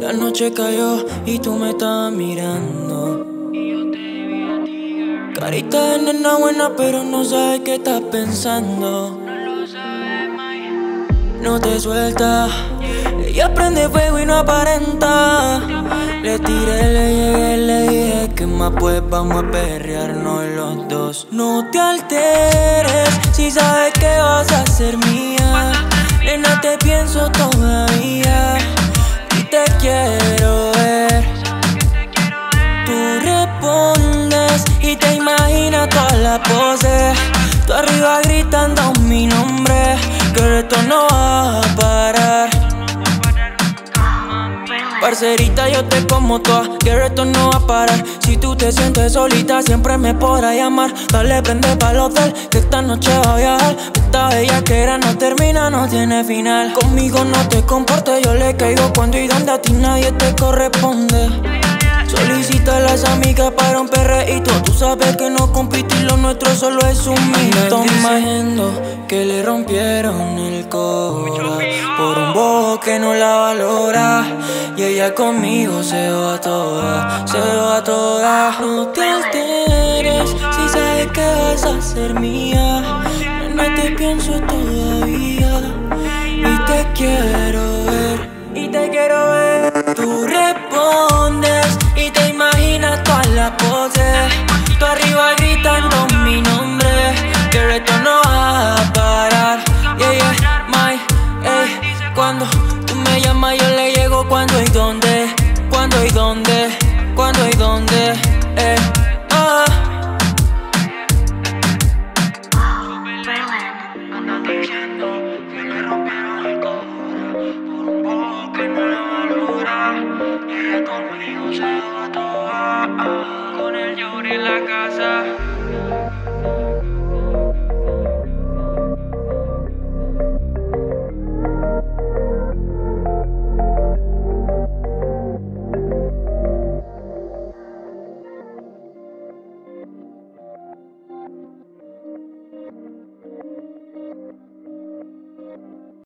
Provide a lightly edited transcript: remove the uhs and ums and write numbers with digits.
La noche cayó y tú me estabas mirando. Carita de nena buena, pero no sabes qué estás pensando. No te suelta, ella prende fuego y no aparenta. Le tiré, le llegué, le dije que más pues vamos a perrearnos los dos. No te alteres, si sabes que vas a ser mía. Nena, te pienso todavía y te quiero ver. Tú respondes y te imaginas toda la pose. Tú arriba gritando mi nombre, que esto no va a parar. Parcerita, yo te como toda, que esto no va a parar. Si tú te sientes solita, siempre me podrás llamar. Dale, prende pa'l hotel, que esta noche va a viajar. Esta bellaquera no termina, no tiene final. Conmigo no te comportes, yo le caigo cuando y donde a ti nadie te corresponde. Solicita a las amigas para un perreíto. Tú sabes que no competir, lo nuestro solo es un mito. Imagino que le rompieron el cora por un bobo que no la valora. Y ella conmigo se va toda, se va toda. No te alteres, si sabes que vas a ser mía. No te pienso todavía y te quiero ver, y te quiero ver. Tú respondes y te imaginas todas las poses. Tú arriba gritando mi nombre, que esto no va a parar. Yeah, yeah, my, cuando tú me llamas yo le llego. Cuando y dónde, cuando y dónde, cuando y dónde,